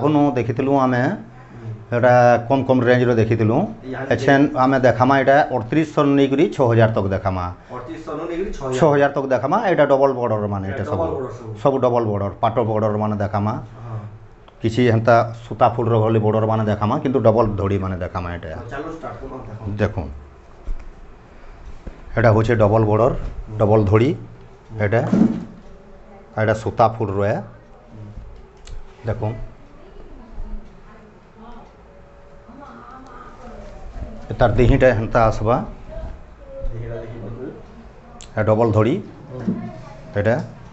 आगुन देखी आम एटा कम कम रेंज रो देखी एछेन आम देखामा एटा 3800 नहीं करी 6000 तक देखामा 6000 तक देखामा एटा डबल बॉर्डर माने एटा सब डबल बॉर्डर पाटो बॉर्डर माने देखामा किसी हेंता सूता फुल रो गली बॉर्डर माने देखामा किंतु डबल धड़ी माने देखामा एटा देखो एटा होचे डबल बॉर्डर डबल धड़ी एटा एटा सूता फुल रो है देखो तार देहीटा हेंता आसबा डबल धड़ी एटा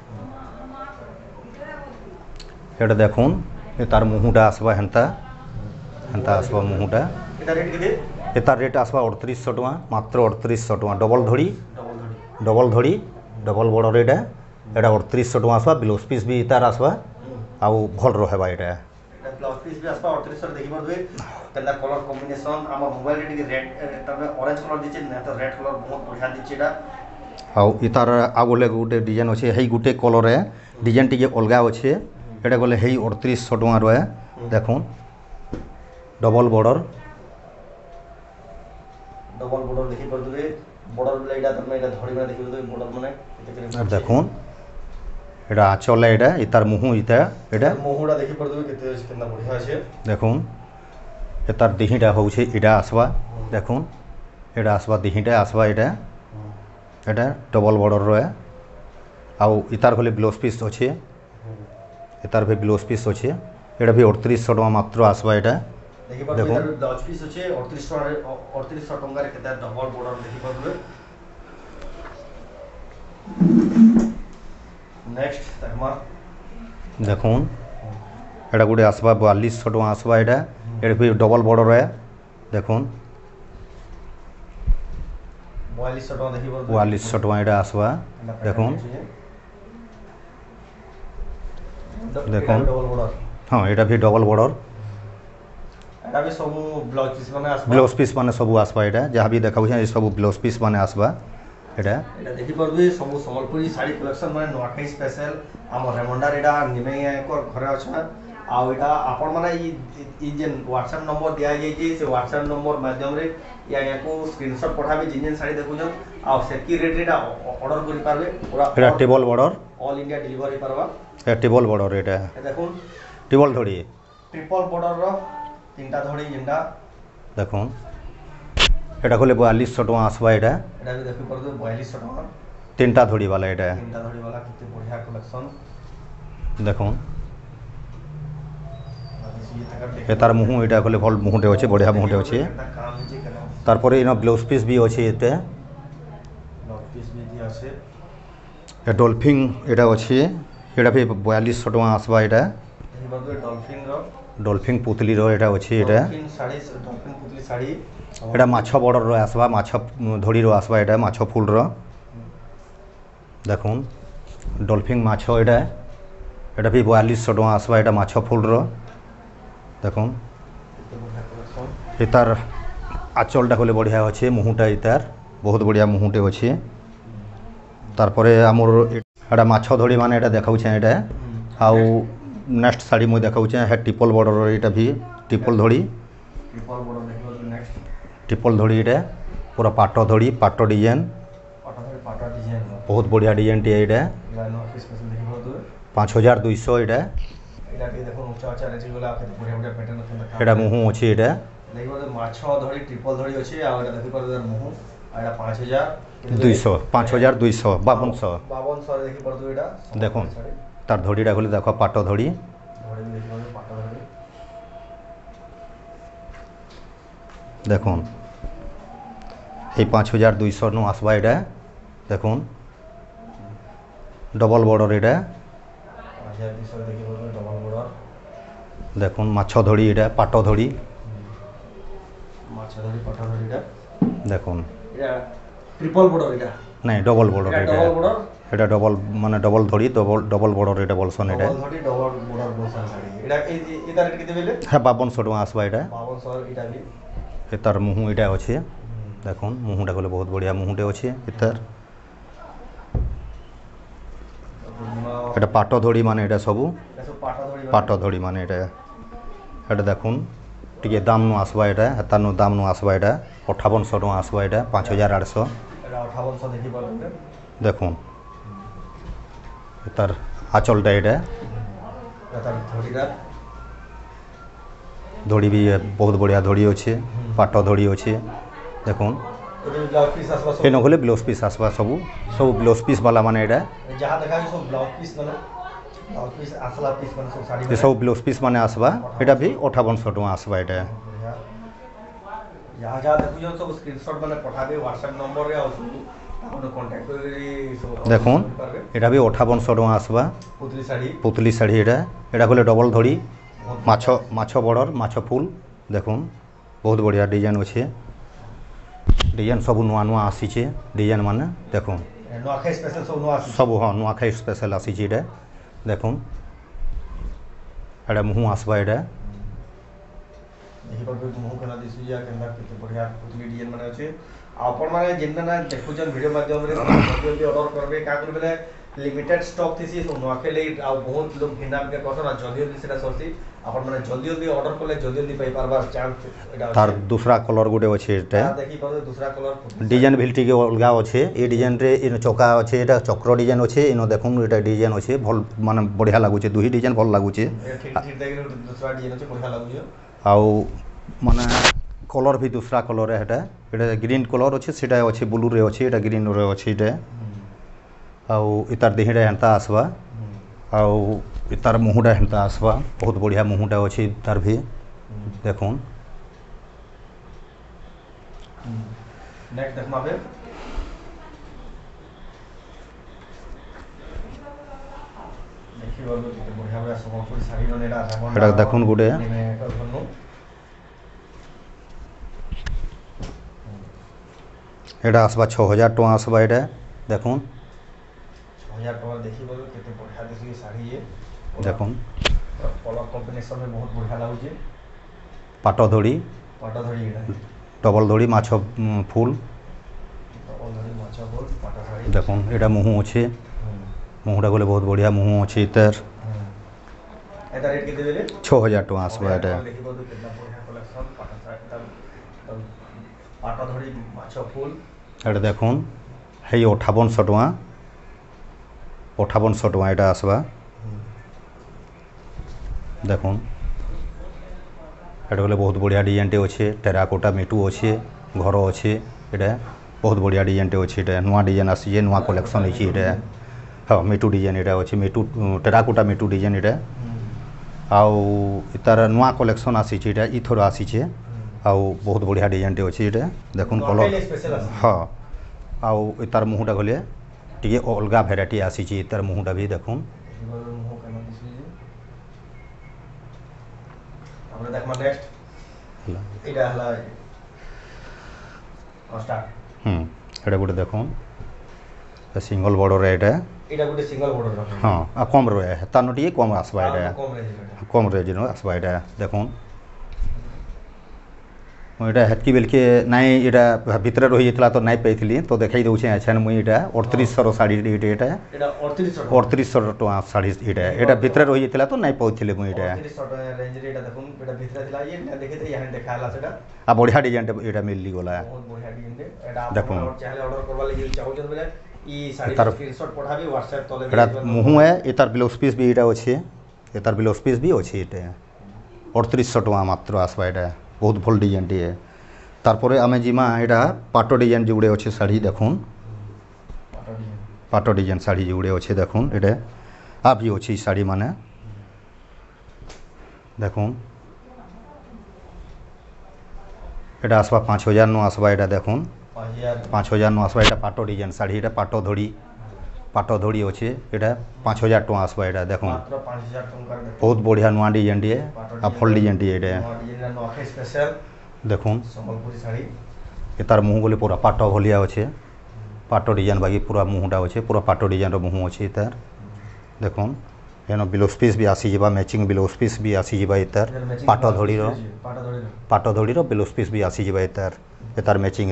एटा देखुन तार मुहुटा आसबा हेंता हेंता आसबा मुहुटा एतार रेट आसबा 3800 टका मात्र 3800 टका डबल धड़ी डबल बॉर्डर एटा एटा 3800 टका आसबा ब्लाउज पीस भी तार आसबा आउ भल रहबा एटा ब्लाउज पीस भी आसबा 3800 देखि परबे केला कलर कॉम्बिनेशन हम मोबाइल रे रेड तबे ऑरेंज कलर दिचे न तो रेड कलर बहुत बढ़िया दिचे एटा आउ इतार आगोले गुटे डिजाइन अछि हेई गुटे कलर है डिजाइन टिके अलगा अछि एटा गले हेई 3800 टका रहे देखुन डबल बॉर्डर देखि परबे बॉर्डर एटा तमे एटा धड़ी में देखि परबे बॉर्डर माने देखुन एटा आचल एटा इतार मुहु इता एटा मुहुडा देखि परबे केते केना बढ़िया छै देखुन एतार दिहिटा होउछे इडा आसबा देखुन एटा आसबा दिहिटा आसबा एटा एटा डबल बॉर्डर रहे आउ इतार भले ब्लाउज पीस अछि इतार भी ब्लाउज पीस अछि एटा भी 3800 टका मात्र आसबा एटा देखि परबे ब्लाउज पीस अछि 3800 टका रे केते डबल बॉर्डर देखि परबे नेक्स्ट तकमा देखुन एटा गुटे आसबा 4200 टका आसबा एटा एटा भी डबल बॉर्डर है देखुन 4200 टका देखि परबे 4200 टका एटा आसबा देखुन देखुन डबल बॉर्डर हां एटा भी डबल बॉर्डर एटा भी सब ब्लाउज पीस माने सब आसबा एटा जहाँ भी देखाउ छै सब ब्लाउज पीस माने आसबा एटा देखि परबे सब संबलपुरी साड़ी कलेक्शन माने नोआखाई स्पेशल हम रेमंडर एटा निमे को घरे अच्छा आउ एटा आपण माने ई जे व्हाट्सएप नंबर दिया जाय छै से व्हाट्सएप नंबर माध्यम रे या को स्क्रीनशॉट पठाबे जिन साड़ी देखु छ आ सेकी रेट एटा ऑर्डर करि पारबे पूरा एटा table border all India delivery परबा ए टेबल बॉर्डर एटा देखुन टेबल धड़ी ट्रिपल बॉर्डर रो तीनटा धड़ी जिंदा देखुन एटा कोले 4200 टका आसबा एटा भी देखि परबे 4200 टका तीनटा धड़ी वाला एटा तीनटा धड़ी वाला किते बढ़िया कलेक्शन देखुन एतार मुहु एटा कोले भल मुहुटे अछि बढ़िया मुहुटे अछि तार परे इना ब्लाउज पीस भी अछि एते ब्लाउज पीस भी दिया छै ए डॉल्फिन एटा अछि एटा भी 4200 टका आसबा एटा देखि परबे डॉल्फिन पुतली रो एटा अछि एटा डॉल्फिन पुतली साड़ी एटा माछ बॉर्डर रो आसबा माछ धड़ी रो आसबा एटा माछ फुल रो देखुन डॉल्फिन माछ एटा भी 4200 टका आसबा एटा माछ फुल रो देखुन इतार आचलटा कोले बढ़िया अछि मुहुटा इतार बहुत बढ़िया मुहुटे अछि तार परे हमर एटा माछ धड़ी माने एटा देखाउ छै एटा आउ नेक्स्ट साड़ी मु देखाउ छै है ट्रिपल बॉर्डर एटा भी ट्रिपल धड़ी ट्रिपल धड़ी एटा पूरा पाटो धड़ी पाटो डिजाइन बहुत बढ़िया डिजाइन टी एटा 5200 एटा एटा मुहु अछि एटा माछ धड़ी ट्रिपल धड़ी अछि आ एटा देखि परबे मुहु एटा 5200 5200 देखि परबे एटा देखुन तार धड़ीटा खोले देखो पाटो धड़ी देखुन ये 5200 नो आसबा एटा देखुन डबल बॉर्डर एटा 5200 देखि परबे डबल बॉर्डर देखुन माछ धड़ी एटा पाटो धड़ी माछ धड़ी पाटो धड़ीटा देखुन एटा ट्रिपल बॉर्डर एटा नहीं डबल बॉर्डर डबल बॉर्डर एटा डबल माने डबल धड़ी डबल बॉर्डर एटा बोलसन एटा डबल धड़ी डबल बॉर्डर बोलसन साड़ी एटा एटा रेट केते बेले है 5200 टका आसबा एटा 5200 एटा भी एतार मुहु एटा अछि देखुन मुहुटा कोले बहुत बढ़िया मुहुटे अछि एतार एटा पाटो धड़ी माने एटा सबु पाटो धड़ी माने एटा এটা দেখুন টিকে দাম নু আসবা এটা তার দাম নু আসবা এটা 5800 টাকা আসবা এটা 5800 এটা 5800 দেখি পারবেন দেখুন তার আঁচলটা এটা তার ধড়িটা ধড়ি भी बहुत बढ़िया धड़ी अच्छे पाट धड़ी अच्छे देखुन ব্লাউজ পিস আসবা ये नखले ब्लाउज पिस आसवा सब सब ब्लाउज पिस वाला माने এটা যাহা দেখাবি সব ব্লাউজ পিস মানে ব্লাউজ পিস আসলা পিস মানে সব শাড়ি ये सब ब्लाउज पिस माने आसवा এটা भी 5800 টাকা आसवा এটা ଯାହା ଯାହା ଦେଖୁଛ ସବୁ ସ୍କ୍ରିନଶଟ ମାନେ ପଠାବେ WhatsApp ନମ୍ବରରେ ଆଉ ସବୁ ଆପଣ କଣ୍ଟାକ୍ଟ କରି ସବୁ দেখুন এটা भी 5800 টাকা आसवा पुतली शाढ़ी এটা কলে डबल धड़ी माछ माछ बॉर्डर माछ फुल देखुन बहुत बढ़िया डिजाइन अच्छे डिजाइन सब नुआ नुआ आसीचे डिजाइन माने देखुन नुआखाई स्पेशल सब नुआ सब हाँ नुआखाई स्पेशल आसीचे এটা দেখুন এটা मुँह आसवा এটা देखि पाबे मुँह केना दिसुया केना केते बढ़िया पुतली डिजाइन माने अछि आपण माने जेन्ना ना देखुजन वीडियो माध्यम रे जल्दी ऑर्डर करबे का करबे ले लिमिटेड स्टॉक थिसी सब नुआखाई ले आ बहुत लोग घिना के कहसन जल्दी जल्दी सेटा सरसी आपण माने जल्दी जल्दी ऑर्डर करले जल्दी जल्दी पाई पारबार चांस एटा तार दूसरा कलर गुटे अछि এটা देखि पाबे दूसरा कलर डिजाइन भी टिके अलगा अछि ए डिजाइन रे इन चौका अछि एटा चक्र डिजाइन अछि इनो देखुन एटा डिजाइन अछि भल माने बढ़िया लागुचे दुही डिजाइन भल लागुचे ठीक ठीक देखि दूसरा डिजाइन अछि बढ़िया लागुचे आउ माने कलर भी दूसरा कलर है एटा ग्रीन कलर अच्छे सीटा अच्छे ब्लू रे अच्छे एटा ग्रीन रे अच्छे एटा आउ इतार देहिडा हेंता आसवा आउ इतार मुहुडा हेंता आसवा बहुत बढ़िया मुहुडा अच्छे तार भी देखुन नेक्स्ट देखमाबे देखिबाबे बढ़िया बढ़िया सम्बलपुरी शाड़ी रनेडा एटा देखुन गुडे এটা আসবা 6000 টাকা আসবা এটা দেখুন 6000 টাকা দেখিবো কেতে बढ़िया দিছি শাড়ি দেখুন কলর কম্বিনেশন में बहुत बढ़िया लागुचे পাট ধড়ি এটা ডবল ধড়ি মাছ ফুল ডবল ধড়ি মাছ ফুল পাটা শাড়ি দেখুন এটা মুহু আছে মুহুটা গলে बहुत बढ़िया মুহু আছে এটার এটা রেট কেতে দেবে 6000 টাকা আসবা এটা দেখিবো কেতনা बढ़िया कलेक्शन পাটা শাড়ি পাটা ধড়ি মাছ ফুল এটা দেখুন হেই 5800 টাকা 5800 টাকা এটা আসবা দেখুন এটা গলে बहुत बढ़िया डिजाइनटे अच्छे टेराकोटा मेटू अच्छे घर अच्छे এটা बहुत बढ़िया डिजाइनटे अच्छे এটা नुआ डिजाइन आसी नुआ कलेक्शन अच्छे এটা हाँ मेटू डिजाइन এটা अच्छे मेटू टेराकोटा मेटू डिजाइन এটা आउ तार नुआ कलेक्शन आसी এটা इथर आसी आउ बहुत बढ़िया डिजाइनटे अच्छे এটা देखुन कलर हाँ आउ तार मुहुटा गले टिके अलगा भेराइटी आसी तार मुहुटा भी देखुन আমরা দেখমা নেক্সট এটা হলা স্টার্ট এটা গুটে দেখুন সিঙ্গল বর্ডর এটা এটা গুটে সিঙ্গল বর্ডর हाँ आ कम रहे तानो टिके कम आसबा এটা कम रेंज नो आसबा এটা দেখুন এটা হেতকি বেলকে নাই এটা ভিতরে রহি যেতলা তো নাই পাইছিলি তো দেখাই দউছে আছেন মুই এটা 3800 শাড়ি এটা 3800 টাকা শাড়ি এটা ভিতরে রহি যেতলা তো নাই পাইছিলি মুই এটা 3800 টাকা রেঞ্জ রে এটা দেখুন এটা ভিতরে দিলা এই না দেখিতে ইয়ান দেখালা সেটা आ बढ़िया डिजाइन এটা মিললি গলা बहुत बढ़िया डिजाइन এটা আপনি চাইলে অর্ডার করবা লাগি চাহুছেন বলে ই শাড়ি স্ক্রিনশট পঠাবি WhatsApp তলে এটা মুহু है এটার ব্লাউজ পিস भी এটা আছে এটার ব্লাউজ পিস भी আছে এটা 3800 টাকা মাত্র আসবা এটা बहुत भल डिजाइन टे तारपरे आमे जिमा एटा पाटो डिजाइन जोड़े अच्छे शाड़ी देखुन पाटो डिजाइन शाड़ी जोड़े अच्छे देखुन एटा आ भी अच्छे शाड़ी माने देखुन एटा आसवा 5000 नो आसवा एटा देखुन 5000 नो आसवा एटा पाटो डिजाइन शाड़ी एटा पाटो धड़ी अच्छे एटा 5000 टका आसवा एटा देखुन मात्र 5000 टका बहुत बढ़िया नुआ डिजाइन टे आ फल डिजाइन टे एटा नुआखाई स्पेशल देखुन सम्बलपुरी शाड़ी तार मुँह गले पूरा पाटो भलिया अच्छे पाटो डिजाइन बाकी पूरा मुँहटा अच्छे पूरा पाटो डिजाइन मुँह अच्छे तार देखुन एन ब्लाउज पिस भी आसी जावा मैचिंग ब्लाउज पिस भी आसी जावा तार पाटो धड़ी ब्लाउज पिस भी आसी जावा तार मैचिंग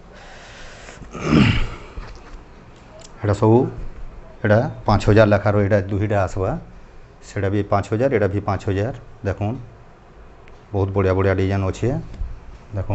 एटा सब एटा 5000 लेखार एटा दुईटा आसवा सेटा भी 5000 एटा भी 5000 देखुन बहुत बढ़िया बढ़िया डिजाइन अच्छे देखो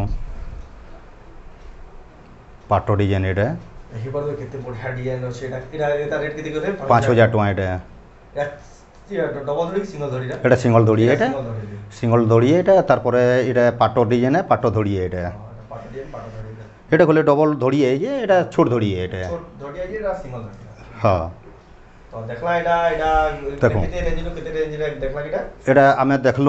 पाट डिजाइन ये देखि पर केते बढ़िया डिजाइन अछि एटा रेट केते करे 5000 टका ये डबल धड़ी सिंगल धड़ी এটা সিঙ্গল দড়ি এটা সিঙ্গল দড়ি এটা তারপরে এটা পাটো ডিজাইনে পাটো ধড়ি এটা পাট ডিজাइन पाट धड़ी এটা হলে ডবল ধড়ি এই যে এটা ছোট ধড়ি এটা छोट धड़ी আছে এটা সিঙ্গল ধड़ी হ্যাঁ তো দেখলা এটা দেখো। কেতে রেঞ্জ রে দেখলা এটা এটা আমি দেখলু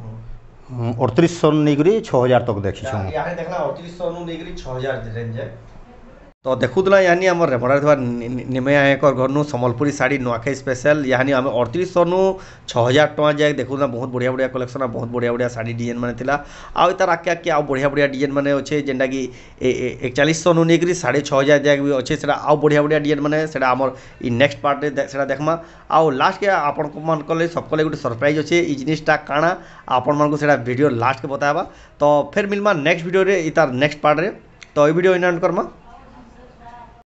3800 নিগরি 6000 তক দেখিছু ইয়াহে দেখলা 3800 नु निगरी 6000 रेंज है तो देखुला यानी आम रेमड़ा थोड़ा निमे आयकर घर नु सम्बलपुरी साड़ी नुआखाई स्पेशल यानी आम 3800 नु 6000 टका जाए देखुला बहुत बढ़िया बढ़िया कलेक्शन बहुत बढ़िया बढ़िया साड़ी डिजाइन माने थिला आ तार आके आके आ बढ़िया बढ़िया डिजाइन माने अच्छे जेनटा कि 4100 नु निकरी 6500 जाए भी अच्छे सेटा आ बढ़िया बढ़िया डिजाइन माने सेटा आमर इ नेक्स्ट पार्ट रे सेटा देखमा आ लास्ट के आपन मान कले सब कले गुटे सरप्राइज अच्छे इ जिनिसटा काना आपन मान को सेटा वीडियो लास्ट के बतावा तो फिर मिलमा नेक्स्ट वीडियो रे इ तार नेक्स्ट पार्ट रे तो ई वीडियो इन एंड करमा।